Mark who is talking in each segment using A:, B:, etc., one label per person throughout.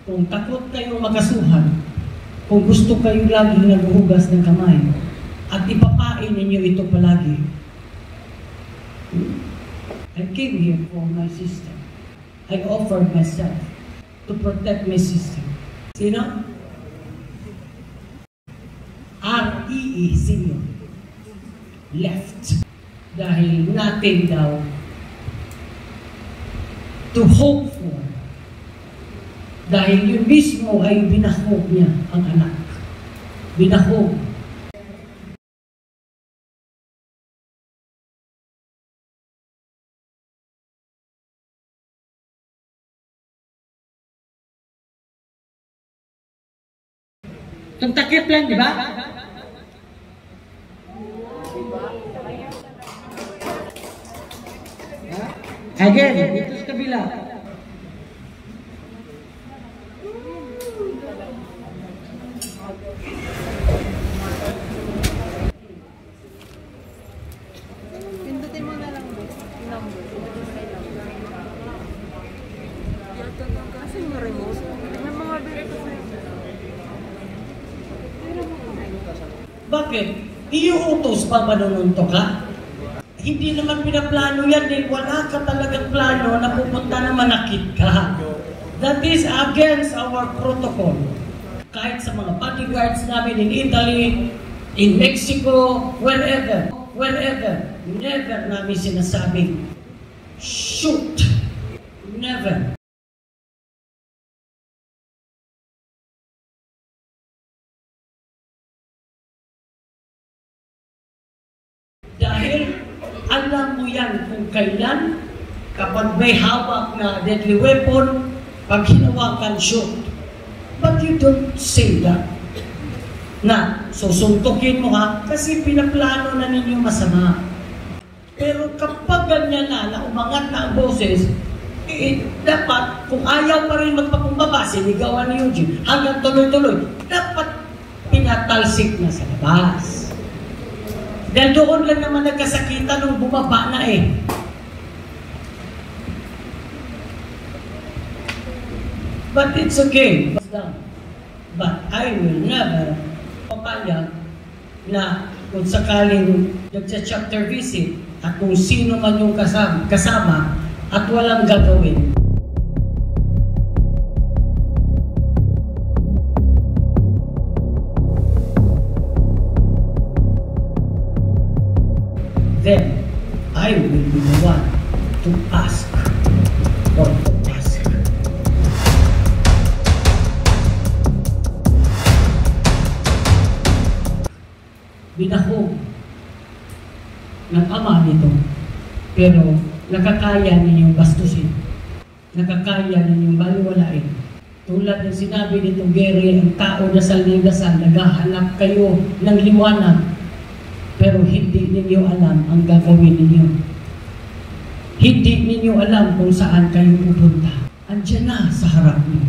A: kung takot kayo makasuhan, kung gusto kayo lagi naghuhugas ng kamay, at ipapain ninyo ito palagi. I came here for my sister. I offered myself to protect my sister. Sino? R.E.E. Senior left dahil natin daw to hope for, dahil yun mismo ay binahog niya ang anak. Binahog. Itong takip lang, di ba? Again, dito sa kabila.
B: Pindutin mo na lang yung number. Kasi yung remote. May mga dito sa
A: Bakit? Iuutos pa manununtok ka? Hindi naman pinaplano yan eh. Wala ka talagang plano na pupunta na manakit ka. That is against our protocol. Kahit sa mga bodyguards namin in Italy, in Mexico, wherever, never namin sinasabing, shoot. Never. Dahil alam mo yan kung kailan, kapag may hawak na deadly weapon, pag hinawakan, shoot. But you don't say that. Na susuntukin mo ha, kasi pinaplano na ninyo masama. Pero kapag ganyan na umangat na ang boses, dapat, kung ayaw pa rin magpakumbaba, sinigawan ni Eugene, hanggang tuloy-tuloy, dapat pinatalsik na sa labas. Dahil doon lang naman nagkasakitan nung bumaba na eh. But it's okay. But I will never papayag na kung sakaling nagsa-chapter visit at kung sino man yung kasama at walang gagawin. Then, I will be the one to ask or to ask. Binahog ng ama nito, pero nakakaya ninyong bastusin, nakakaya ninyong baliwalain. Tulad ng sinabi nitong Gary, ang tao dasal ng dasal, naghahanap kayo ng liwanag, pero hindi ninyo alam ang gagawin ninyo. Hindi ninyo alam kung saan kayo pupunta. Andiyan na sa harap niyo.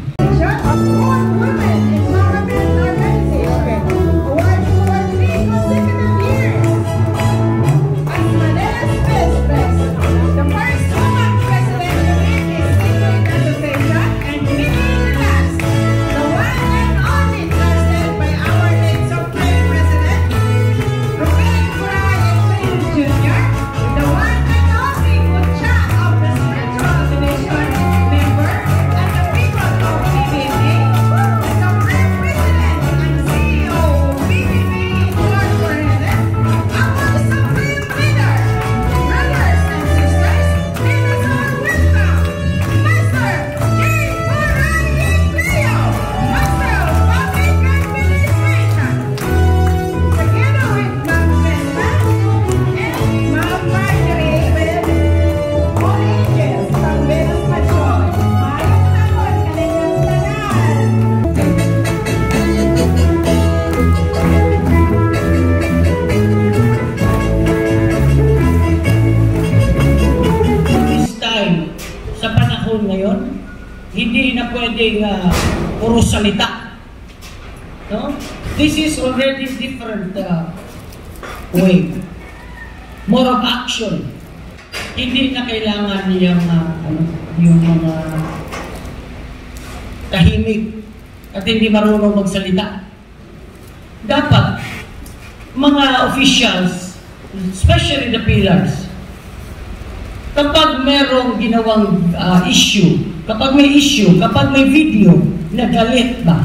A: Hindi na pwedeng puro salita. No? This is already different way. More of action. Hindi na kailangan niyang yung mga tahimik, at hindi marunong magsalita. Dapat, mga officials, especially the pillars, kapag merong ginawang issue, kapag may video na galit ba,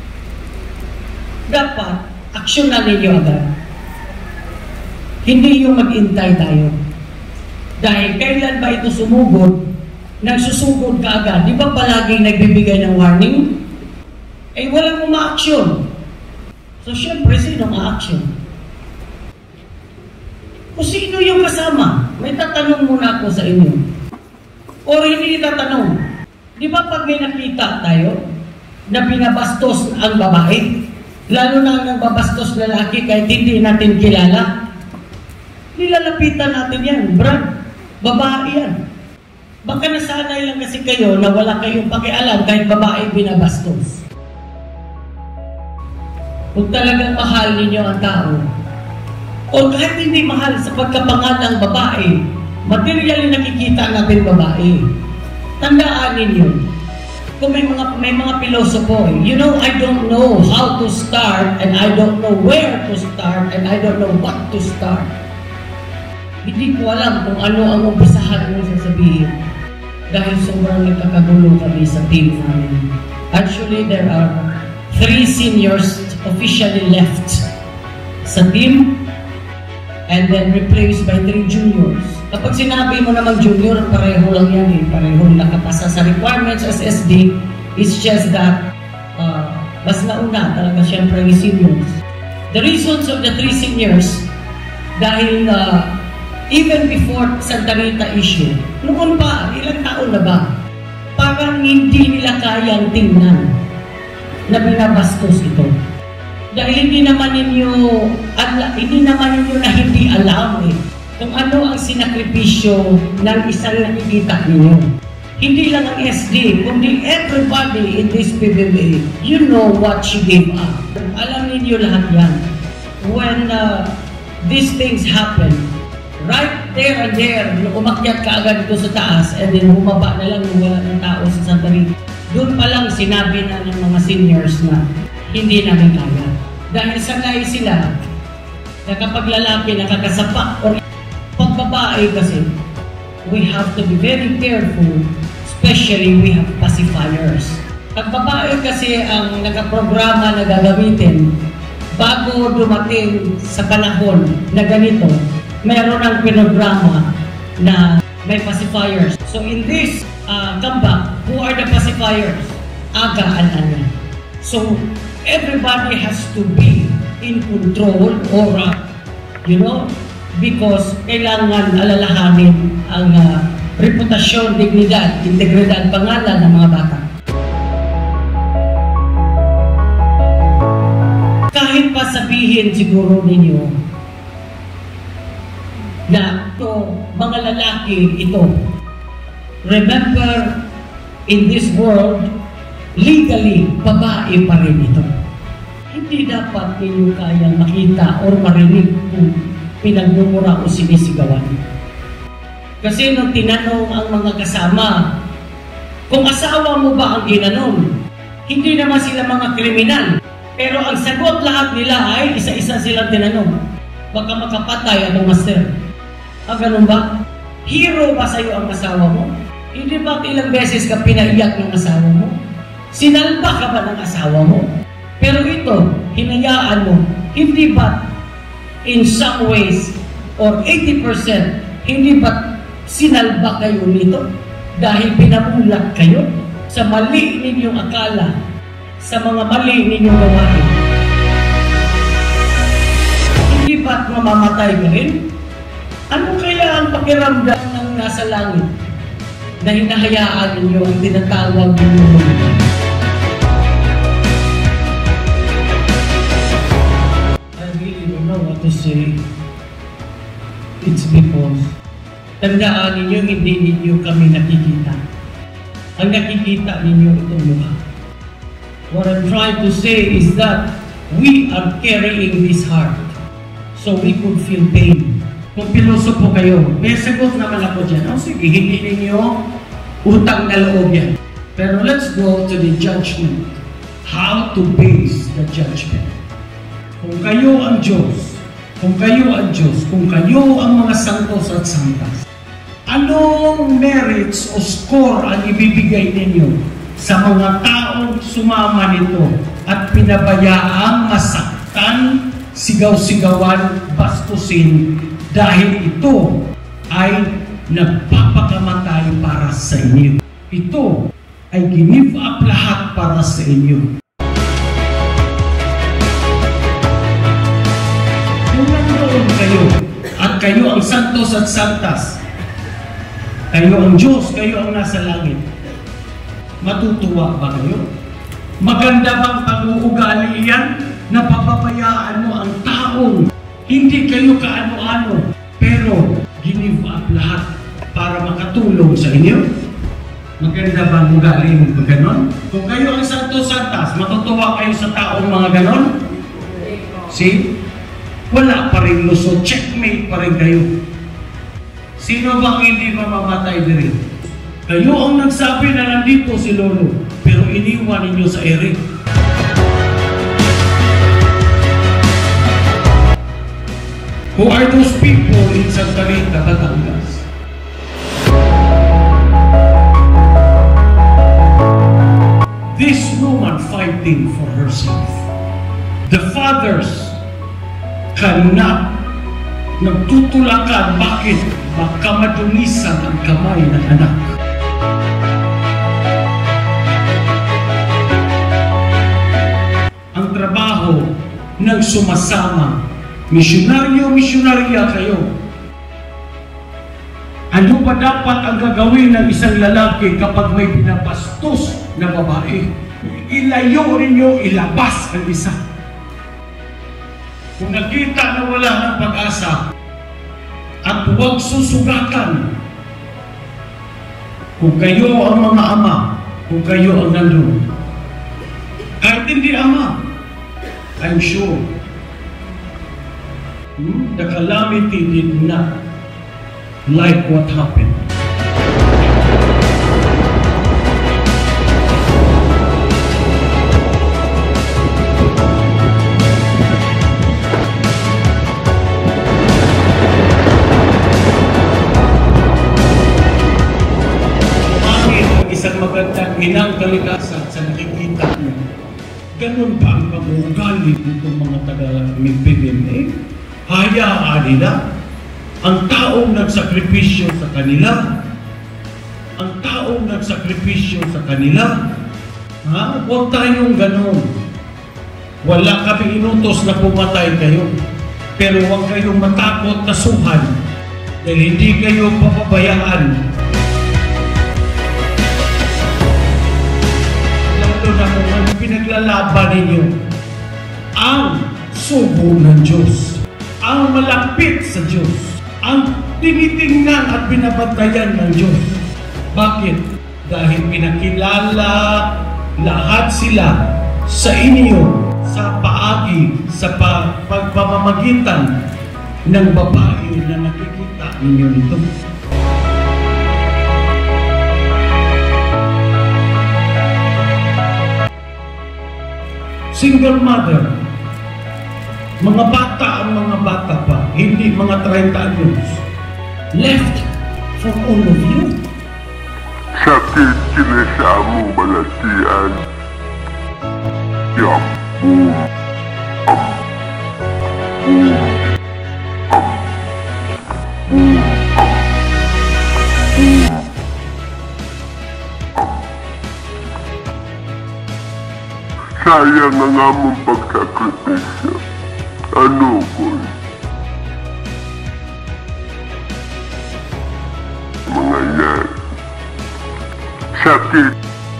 A: dapat aksyonan ninyo agad. Hindi yung mag-intay tayo. Dahil kailan ba ito sumugod, nagsusugod ka agad. Di ba palaging nagbibigay ng warning? Eh, walang uma-aksyon. So, syempre, sino ma-aksyon? Kung sino yung kasama, may tatanong muna ako sa inyo. O hindi tatanong. Di ba pag may nakita tayo na binabastos ang babae, lalo na ang nagbabastos lalaki kahit hindi natin kilala, nilalapitan natin yan, brad, babae yan. Baka nasanay lang kasi kayo na wala kayong pakialam kahit babae binabastos. Kung talagang mahal ninyo ang tao, o kahit hindi mahal sa pagkapangalang babae, materially nakikita natin babae. Tandaan ninyo, kung may mga pilosopo, you know, I don't know how to start, and I don't know where to start, and I don't know what to start. Hindi ko alam kung ano ang umpisahan mo sasabihin. Dahil sobrang nagkakagulo kami sa team namin. Actually, there are 3 seniors officially left sa team, and then replaced by 3 juniors. Kapag sinabi mo naman junior, pareho lang yan eh. Pareho nakapasa sa requirements as SD. It's just that mas nauna talaga siyempre yung seniors. The reasons of the 3 seniors, dahil even before Santa Rita issue, noon pa, ilang taon na ba, parang hindi nila kayang tingnan na binabastos ito. Dahil hindi naman ninyo na hindi alam eh, kung ano ang sinakripisyo ng isang nakikita ninyo. Hindi lang ang SD, kundi everybody in this PBBA, you know what she gave up. Alam ninyo lahat yan. When these things happen, right there and there, umakyat ka agad dito sa taas, and then bumaba na lang wala ng tao sa Santa Rita. Doon pa lang sinabi na ng mga seniors na hindi namin kaya. Dahil sanay sila na kapag lalaki nakakasapak o pag babae kasi, we have to be very careful, especially we have pacifiers. Pag babae kasi ang nakaprograma na gagamitin, bago dumating sa panahon na ganito, mayroon ang pinograma na may pacifiers. So in this comeback, who are the pacifiers? Aga-an-an. So everybody has to be in control or, because kailangan alalahanin ang reputasyon, dignidad, integridad, pangalan ng mga bata. Kahit pa sabihin siguro ninyo na ito, mga lalaki ito, remember, in this world, legally, babae pa rin ito. Hindi dapat ninyo kayang makita o marinig kung pinagmumura o sinisigawan. Kasi nung tinanong ang mga kasama, kung asawa mo ba ang ginanong, hindi naman sila mga kriminal. Pero ang sagot lahat nila ay isa-isa silang tinanong. Baka makapatay ako, master. Ganun ba? Hero ba sa'yo ang asawa mo? Hindi ba ilang beses ka pinaiyak ng asawa mo? Sinalba ka ba ng asawa mo? Pero ito, hinayaan mo, hindi ba in some ways, or 80%, hindi ba sinalba kayo nito? Dahil pinamulat kayo sa mali ninyong akala, sa mga mali ninyong gawain. Hindi ba't mamamatay ka rin? Ano kaya ang pakiramdam ng nasa langit na hinahayaan ninyo ang tinatawag ninyo? I really don't know what to say. It's because tandaan ninyo, hindi ninyo kami nakikita. Ang nakikita ninyo itong mukha. What I'm trying to say is that we are carrying this heart so we could feel pain. Kung pilosopo kayo, may sagot naman ako dyan. Sige, hindi ninyo utang na loob yan. Pero let's go to the judgment. How to base the judgment. Kung kayo ang Diyos, kung kayo ang mga santos at santas, anong merits o score ang ibibigay ninyo sa mga taong sumama nito at pinabayaang masaktan, sigaw-sigawan, bastusin dahil ito ay nagpapakamatay para sa inyo. Ito ay give up lahat para sa inyo. Kung nandoon kayo at kayo ang santos at santas, kayo ang Diyos, kayo ang nasa langit, matutuwa ba kayo? Maganda bang pag-uugali yan na papabayaan mo ang taong hindi kayo kaano-ano pero give up lahat para makatulong sa inyo? Maganda bang ugali mo ba ganon? Kung kayo ang santos-santas, matutuwa kayo sa taong mga ganon? See? Wala pa rin lusot. Checkmate pa rin kayo. Sino bang hindi mamamatay din? Kayo ang nagsabi na nandito si Lolo, pero iniwan ninyo sa ere. Who are those people in Santa Rita, Batangas? This woman fighting for herself. The fathers cannot nagtutulakan. Bakit? Baka madunisan ang kamay ng anak. Ang trabaho ng sumasama. Misyonaryo, misyonarya kayo. Ano ba dapat ang gagawin ng isang lalaki kapag may pinabastos na babae? Ilayo ninyo, ilabas ang isa. Kung nakita na wala ng pag-asa, at huwag susugatan. Kung kayo ang mga ama, kung kayo ang nandun, kahit hindi ama, I'm sure, the calamity did not like what happened. Isang magandang inang kalikasan sa nakikita mo. Ganun ba ang pag-uugali nitong mga taga-PBMA? Hayaan nila ang taong nagsakripisyo sa kanila. Ang taong nagsakripisyo sa kanila. Huwag tayong ganun. Wala kami inutos na pumatay kayo. Pero huwag kayong matakot na suhan dahil hindi kayo papabayaan. Na kung ano pinaglalaban ninyo ang sugo ng Diyos, ang malapit sa Diyos, ang tinitingnan at binabantayan ng Diyos. Bakit? Dahil pinakilala lahat sila sa inyo sa paagi, sa pagpamamagitan ng babae na nakikita ninyo nito. Single mother, mga bata ang mga bata pa, hindi mga 30 anyos. Left for all of you.
C: Sakit kinasamo balatian. Sayang ang among pagsakripisyo. Ano ko? Mga yan. Sakit.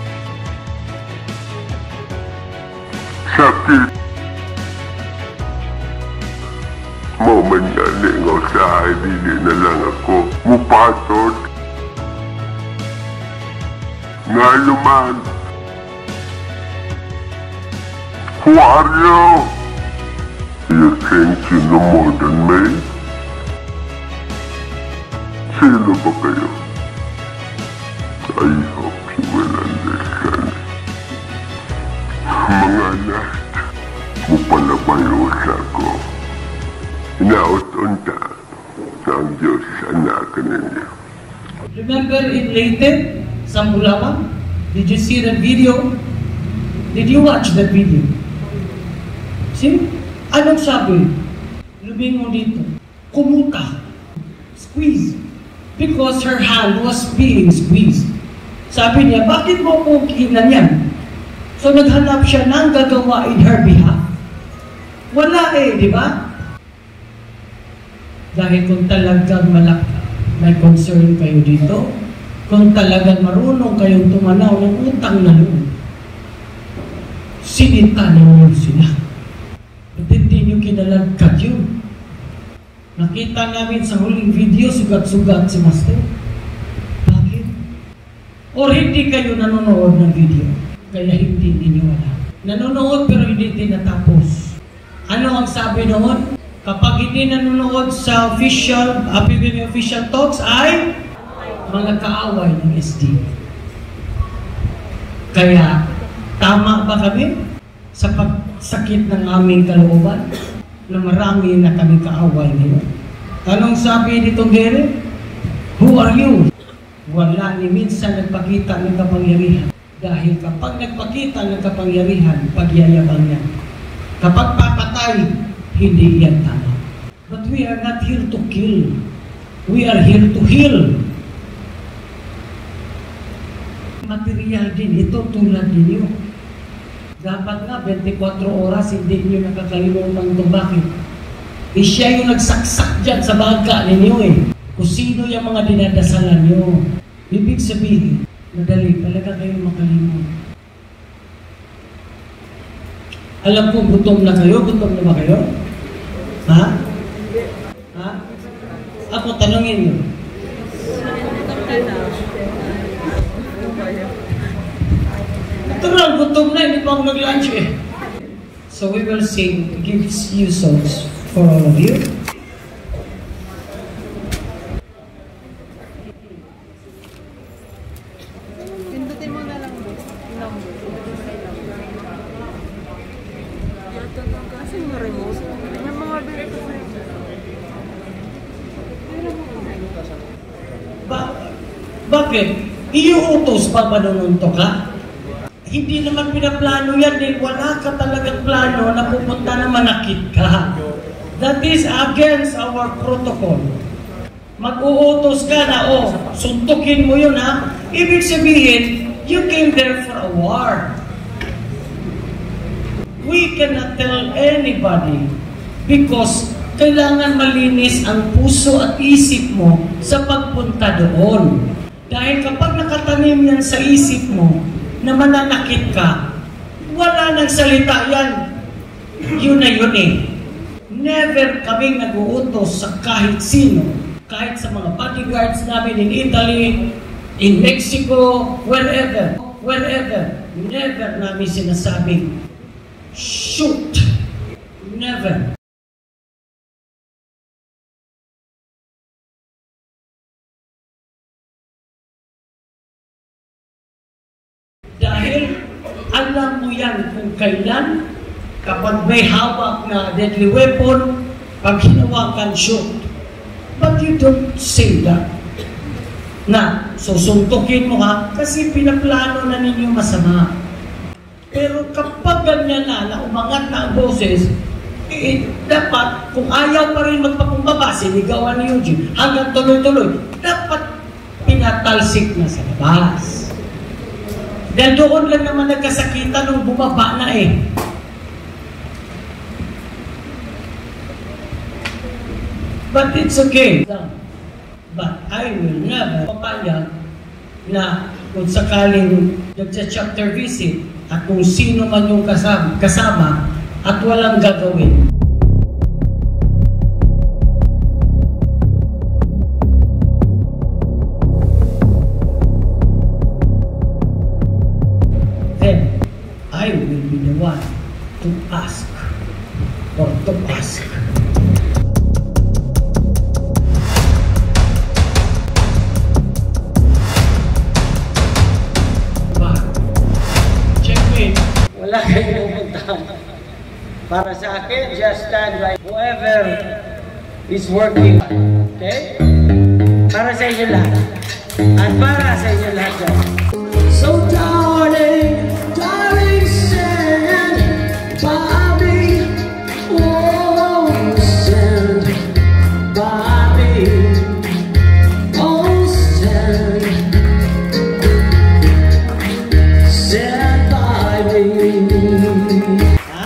C: Sakit. Moment yan nga usahay, hindi na lang ako mupatot. Nga luman. Who are you? You think you know more than me? Sino ba kayo? I hope you will understand. Mga anak, mupalabayo ko. Inaot-unta na ang Diyos anak ninyo.
A: Remember in Leyte, Sambulawang? Did you see that video? Did you watch that video? See? Anong sabi? Lumingon dito. Kumuta. Squeeze. Because her hand was being squeezed. Sabi niya, bakit mo po kinan yan? So naghanap siya ng gagawa in her behalf. Wala di ba? Dahil kung talagang may concern kayo dito, kung talagang marunong kayong tumanaw ng utang na loob, sinita ninyo sila. At hindi nyo kinalagkat yun. Nakita namin sa huling video, sugat-sugat si Master. Bakit? Or hindi kayo nanonood ng video, kaya hindi ninyo alam. Nanonood pero hindi tinatapos. Ano ang sabi noon? Kapag hindi nanonood sa PBB official talks ay mga kaaway ng SD. Kaya, tama ba kami sa pagsakit ng aming kalooban na marami na kami kaaway ngayon? Anong sabi nitong Gere? Who are you? Wala ni minsan nagpakita ng kapangyarihan. Dahil kapag nagpakita ng kapangyarihan, pagyayabang yan. Kapag papatay, hindi yan tama. But we are not here to kill. We are here to heal. Material din ito tulad ninyo. Dapat nga 24 oras hindi nyo nakakalimutan ito. Bakit? Siya yung nagsaksak dyan sa bangka ninyo Kung sino yung mga dinadasalan nyo. Ibig sabihin, madali talaga kayo makalimutan. Alam ko, gutom na kayo? Gutom na ba kayo? Ha? Ha? Ako, tanongin nyo. Natural, gutom na, hindi pa ako nag-lunch So we will sing, give you songs for all of you.
B: Pindutin mo na lang mo. Kasi yung remote. May mga dito sa
A: Bakit? Iuutos pa ba nununto ka? Hindi naman pinaplano yan wala ka talagang plano na pupunta na manakit ka. That is against our protocol. Mag-uutos ka na, suntukin mo yun Ibig sabihin, you came there for a war. We cannot tell anybody because kailangan malinis ang puso at isip mo sa pagpunta doon. Dahil kapag nakatanim yan sa isip mo na mananakit ka, wala nang salita yan. Yun na yun Never kaming nag-uutos sa kahit sino. Kahit sa mga bodyguards namin in Italy, in Mexico, wherever. Never namin sinasabing, shoot. Never. Dahil alam mo yan kung kailan, kapag may hawak na deadly weapon, pag hinawakan, shoot. But you don't say that. Na, susuntukin mo kasi pinaplano na ninyo masama. Pero kapag ganyan na umangat na ang boses, dapat, kung ayaw pa rin magpakumbaba, sinigawan ni Eugene, hanggang tuloy-tuloy, dapat pinatalsik na sa labas. Dahil doon lang naman nagkasakitan nung bumaba na But it's okay. But I will never papayag na kung sakaling nagsa-chapter visit at kung sino man yung kasama at walang gagawin. Then, I will be the one to ask or to ask. wala kayong pupuntahan. Para sa akin, just stand right. Whoever is working, okay? Para sa inyo lahat. At para sa inyo lahat dyan. So darling, darling, stand by me. Oh, stand by me. Oh, stand by me. Ha?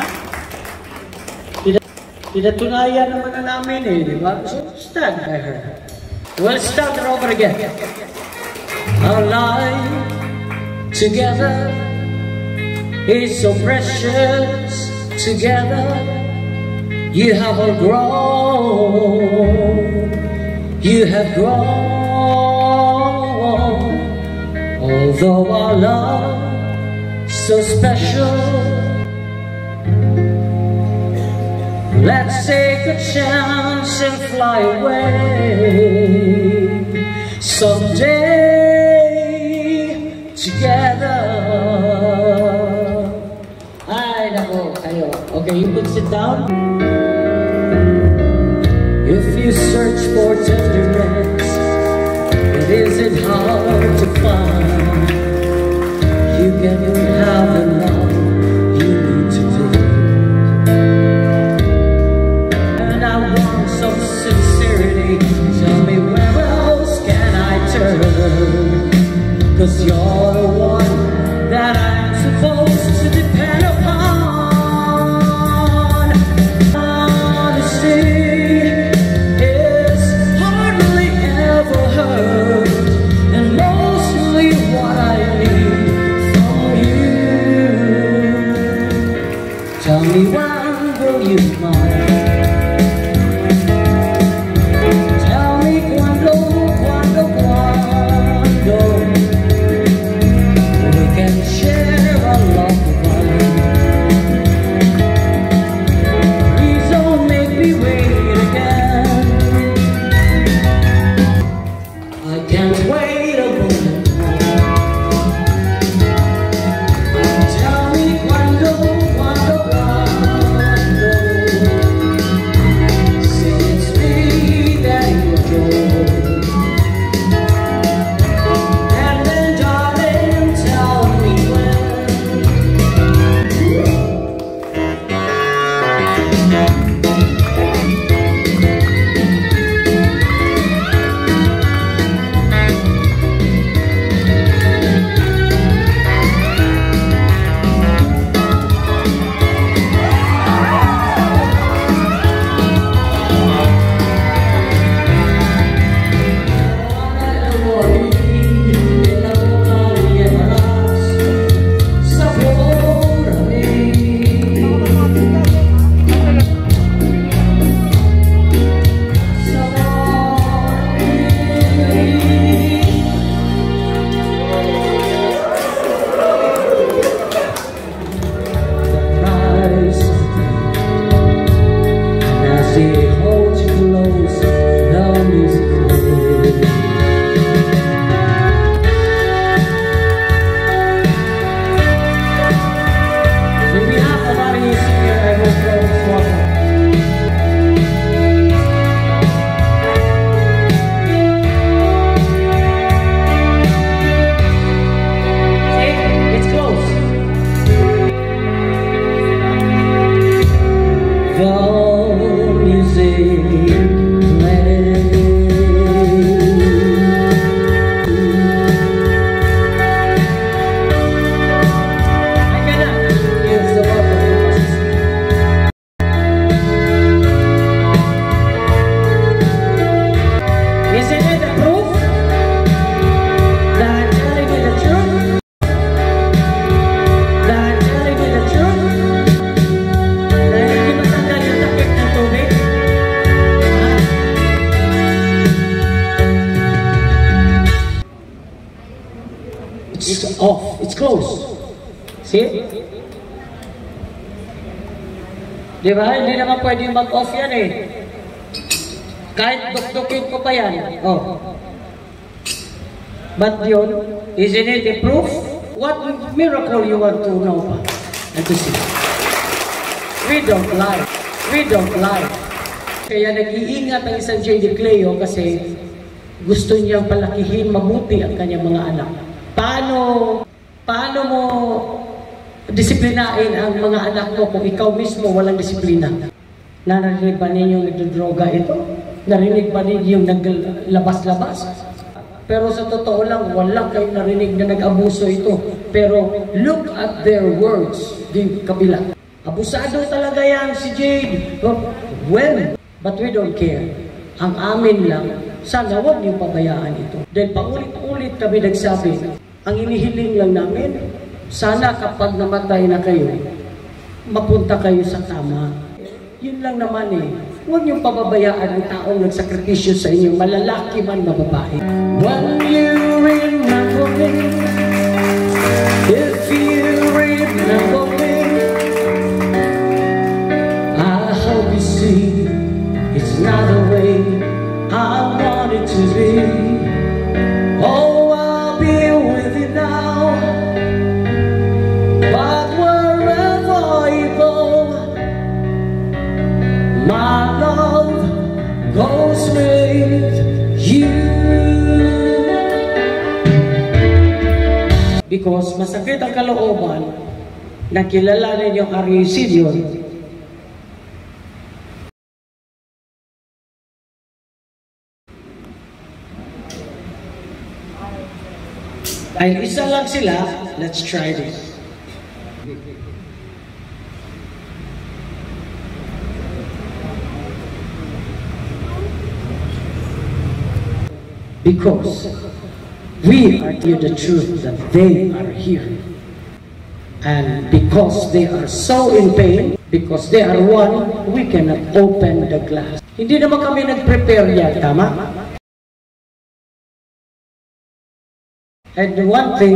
A: Pinatunayan naman na namin eh, di ba? So stand by her. We'll start it over again. Our life together is so precious. Together you have all grown. You have grown. Although our love so special, let's take a chance and fly away someday together. Ay, nako, kayo. Okay, you could sit down. If you search for tenderness, it isn't hard to find. You can have the love you need today. And I want some sincerity. Tell me where else can I turn? 'Cause you're the one that I'm supposed to depend upon. Honesty is hardly ever heard, and mostly what I need from you. Tell me when will you smile? Tell me cuando we can share a love divine. Please don't make me wait again. I can't wait a moment. Tell me cuando say it's me that you adore. And then darling, tell me when. It's off. It's closed. See? Di ba? Hindi naman pwede mag-off yan eh. Kahit duk-dukin ko pa yan. Oh. But yun, isn't it a proof? What miracle you want to know pa? and to see. We don't lie. We don't lie. Kaya nag-iingat ang isang J.D. Cleo kasi gusto niyang palakihin mabuti ang kanyang mga anak. Paano mo disiplinain ang mga anak mo kung ikaw mismo walang disiplina? Narinig ba ninyong nagdodroga ito? Narinig ba ninyong naglabas-labas? Pero sa totoo lang, walang kayo narinig na nag-abuso ito. Pero look at their words, di kabila. Abusado talaga yan si Jade. Well, but we don't care. Ang amin lang, sana huwag niyong pabayaan ito. Dahil paulit-ulit kami nagsabi, ang inihiling lang namin, sana kapag namatay na kayo, mapunta kayo sa tama. Yun lang naman eh. Huwag niyong pababayaan ang taong nagsakripisyo sa inyo, malalaki man mababae. When you remember me, if you remember me, I hope you see it's not the way I want it to be. Oh, I'll be with you now, but wherever you go, my love goes with you. Because masakit ang kalooban na kilalanin yung Arisidyon. Dahil isa lang sila, let's try this. Because we are here the truth that they are here. And because they are so in pain, because they are one, we cannot open the glass. Hindi naman kami nag-prepare yan, tama? And one thing,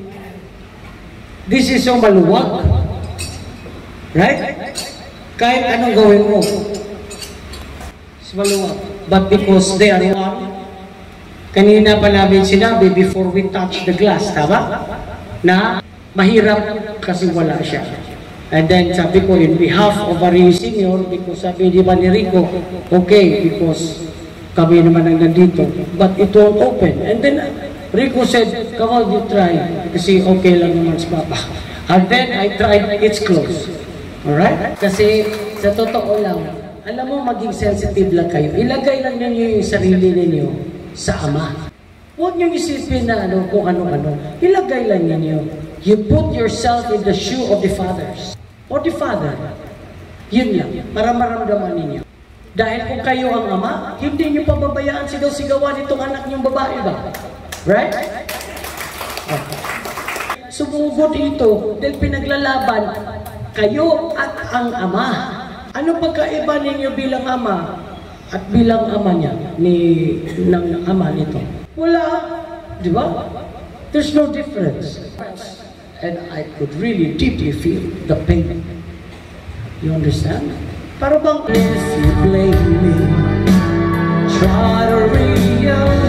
A: this is so maluwag. Right? Kahit anong gawin mo, it's maluwag. But because they are one, kanina pa namin sinabi before we touch the glass, tama? Na mahirap kasi wala siya. And then sabi ko, in behalf of Ari Senior, because sabi di ba ni Rico, okay, because kami naman ang nandito, but it won't open. And then Rico said, come on, you try. Kasi okay lang naman sa papa. And then I tried, it's closed. Alright? Kasi sa totoo lang, alam mo, maging sensitive lang kayo. Ilagay lang ninyo yung sarili ninyo sa Ama. Huwag nyo isipin na kung ano-ano. Ilagay lang ninyo. You put yourself in the shoe of the fathers. Or the father. Yun lang. Para maramdaman ninyo. Dahil kung kayo ang Ama, hindi nyo pababayaan sigaw-sigawan itong anak nyong babae ba? Right? Okay. Sumugod ito dahil pinaglalaban kayo at ang Ama. Ano pagkaiba ninyo bilang Ama at bilang Ama niya ng Ama nito? Wala. Di ba? There's no difference. And I could really deeply feel the pain. You understand? Para bang if you blame me, try to realize